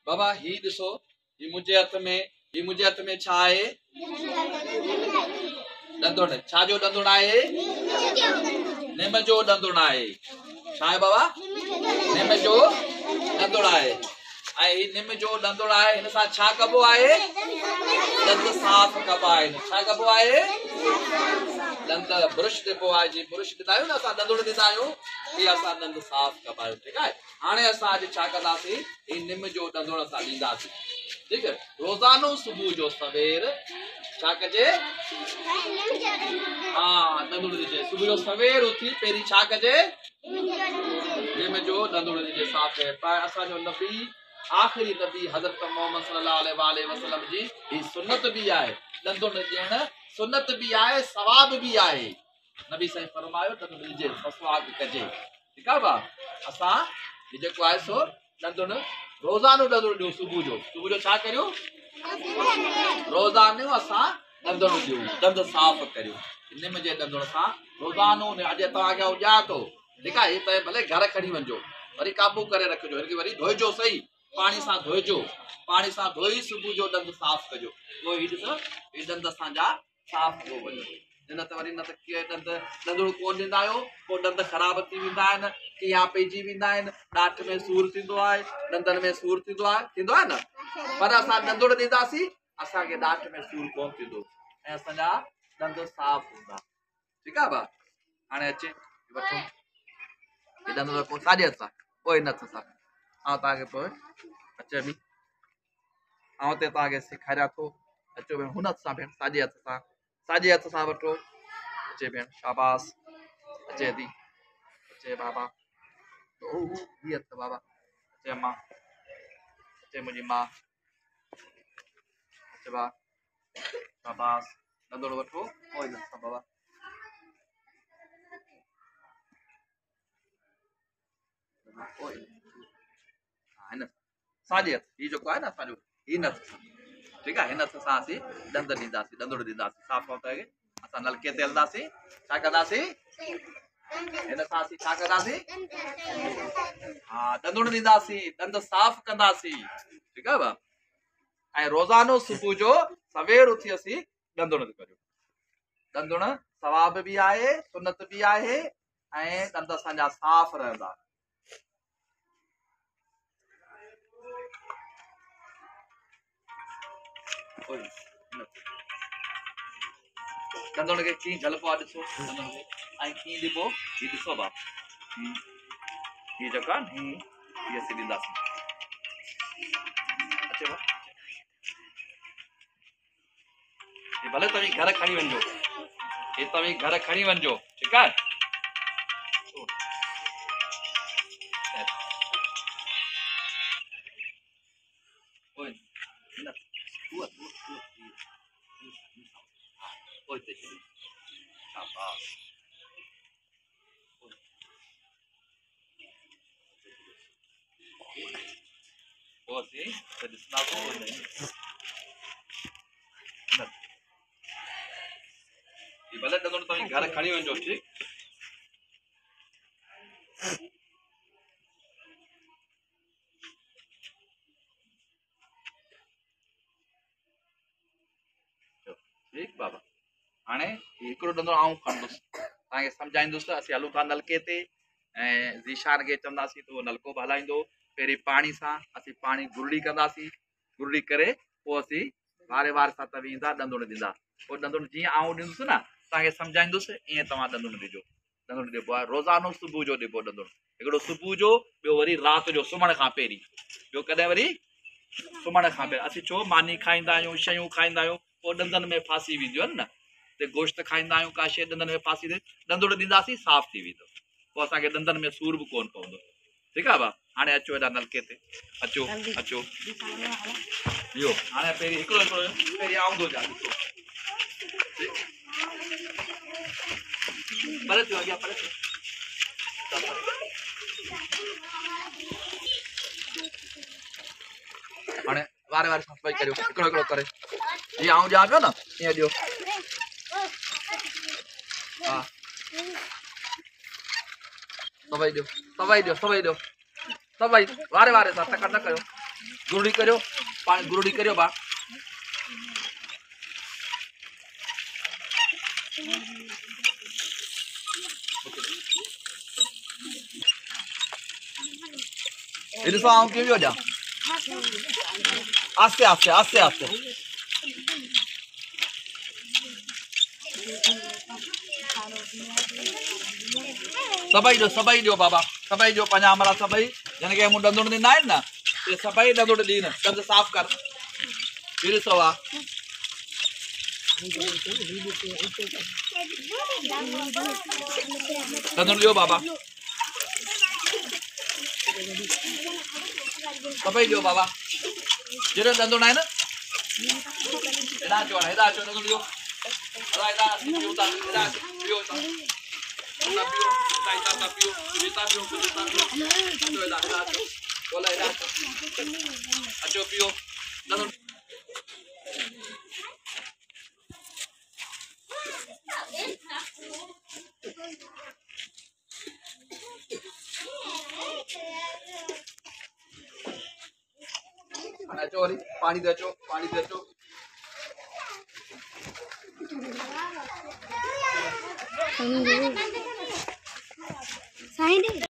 बाबा ही ॾिसो ही मुंहिंजे हथ में छा आहे ॾंदुड़ छा जो ॾंदुड़ आहे निम जो ॾंदुड़ आहे छा आहे बाबा निम जो ॾंदुड़ आहे ऐं ही निम जो ॾंदुड़ आहे हिन सां छा कबो आहे ॾंद साफ़ कबा आहिनि छा कबो आहे ॾंद ब्रुश ॾिबो आहे जी ब्रुश ॾींदा आहियूं न असां ॾंदुड़ ॾींदा आहियूं इहा असां ॾंद साफ़ कबा आहियूं ठीकु आहे हाणे असां अॼु छा कंदासीं ही निम जो ॾंदुड़ असां ॾींदासीं ठीकु आहे रोज़ानो सुबुह जो सवेर छा कजे हा ॾंदुड़ ॾिजे सुबुह जो सवेर उथी पहिरीं छा कजे निम जो ॾंदुड़ ॾिजे साफ़ पर असांजो नबी आख़िरी नबी हज़रत मोहम्मद सल्लल्लाहु अलैहि वसल्लम जी ही सुन्नत भी आहे ॾंदुड़ ॾियण सुन्नत भी आहे सवाब भी आहे नबी साईं फरमायो ॾंदुड़ ॾिजे मसवाक कजे ठीकु आहे भाउ असां ही जेको आहे सो ॾंदुड़ रोज़ानो ॾंदुड़ ॾियूं सुबुह जो छा करियूं रोज़ानो असां ॾंदुड़ ॾियूं ॾंद साफ़ करियूं निम जे ॾंदुड़ सां रोज़ानो अॼु तव्हांखे ॼाण थो ठीकु आहे त भले घर खणी वञिजो वरी काबू करे रखिजो हिनखे वरी धोइजो सही पाणी सां धोइजो पाणी सां धोई सुबुह जो ॾंद साफ़ कजो पोइ हीअ ॾिसो हीअ ॾंद असांजा साफ़ थो वञे न त वरी न त कीअं ॾंदुड़ कोन ॾींदा आहियो पोइ ॾंद ख़राब थी वेंदा आहिनि कीअं पइजी वेंदा आहिनि ॾाठ में सूरु थींदो आहे ॾंदनि में सूरु थींदो आहे न पर असां ॾंदुड़ ॾींदासीं असांखे ॾाठ में सूरु कोन थींदो ऐं असांजा ॾंद साफ़ हूंदा ठीकु आहे भाउ हाणे अचे वठो हे ॾंदुड़ पोइ साॼे हथ सां पोइ हिन हथ सां ऐं तव्हांखे पोइ अचे बि ऐं हुते तव्हांखे सेखारियां थो अचो भेण हुन हथ सां भेण साॼे हथ सां वठो अचे भेण शाबाश अचे थी अचे बाबा हीअ हथ बाबा अचे अम्मा अचे मुंहिंजी मां अचे बा शाबाश ॾंदुड़ वठो पोइ हिन हथ सां बाबा हिन साॼे हथ हीअ जेको आहे न असांजो हिन हथ सां ठीकु आहे हिन हथ सां असीं ॾंद ॾींदासीं ॾंदुड़ ॾींदासीं साफ़ साफ़ असां नलके ते हलंदासीं छा कंदासीं हिन सां असीं छा कंदासीं हा ॾंदुड़ ॾींदासीं ॾंद साफ़ कंदासीं ठीकु आहे भाउ ऐं रोज़ानो सुबुह जो सवेर उथी असीं ॾंदुड़ करियूं ॾंदुड़ सवाब बि आहे सुनत बि आहे ऐं ॾंद असांजा साफ़ रहंदा ॾंदुड़ खे कीअं झलको आहे ॾिसो ऐं कीअं ॾिबो हीअ ॾिसो भाउ हीअ जेको आहे न हीअ असीं ॾींदासीं अचो हे भले तव्हीं घर खणी वञिजो हे तव्हीं घर खणी वञिजो ठीकु आहे भले ॾंदुड़ तव्हीं घर खणी वञिजो ठीकु ठीकु बाबा हाणे हिकिड़ो ॾंदुड़ आऊं खणंदुसि तव्हांखे सम्झाईंदुसि असीं हलूं था नलके ते ऐं ज़ीशान खे चवंदासीं त उहो नलको बि हलाईंदो पहिरीं पाणी सां असीं पाणी गुरड़ी कंदासीं गुरड़ी करे पोइ असीं वारे वारे सां तव्हीं ईंदा ॾंदुड़ ॾींदा पोइ ॾंदुड़ जीअं आऊं ॾींदुसि न तव्हांखे सम्झाईंदुसि ईअं तव्हां ॾंदुड़ ॾिजो ॾंदुड़ ॾिबो आहे रोज़ानो सुबुह जो ॾिबो ॾंदुड़ हिकिड़ो सुबुह जो ॿियो वरी राति जो सुम्हण खां पहिरीं ॿियो कॾहिं वरी सुम्हण खां पहिरीं असीं छो मानी खाईंदा आहियूं शयूं खाईंदा आहियूं पोइ ॾंदनि में फासी वेंदियूं आहिनि न ते गोश्त खाईंदा आहियूं का शइ ॾंदनि में फासी थिए ॾंदुड़ ॾींदासीं साफ़ थी वेंदो पोइ असांखे ॾंदनि में सूर बि कोन पवंदो ठीकु आहे भाउ हाणे अचो हेॾा नलके ते अचो अचो इहो हाणे पहिरीं हिकिड़ो पहिरीं आऊं थो ॾियां ॾिसो परे थियो अॻियां परे थियो हाणे वारे वारे सां करियो हिकिड़ो हिकिड़ो करे जीअं आऊं ॾियां पियो न ईअं ॾियो हा सभई ॾियो सभई ॾियो सभई वारे वारे सां टक न कयो गुरुड़ी करियो पानी गुरुड़ी करियो बा ये ॾिसो आऊं कीअं पियो वॼां आस्ते आस्ते आस्ते आस्ते सभई ॾियो बाबा सभई ॾियो पंहिंजा अमरा सभई यानी कि मूं ॾंदुड़ ॾींदा आहिनि न ये सभई ॾंदुड़ ॾीन ॾंद साफ़ कर ये ॾिसो आहे ॾंदुड़ ॾियो बाबा सभई ॾियो बाबा जहिड़े ॾंदुड़ आहिनि हेॾां अचो ॾंदुड़ ॾियो अचो पियो अचो वरी पानी ते अचो साईं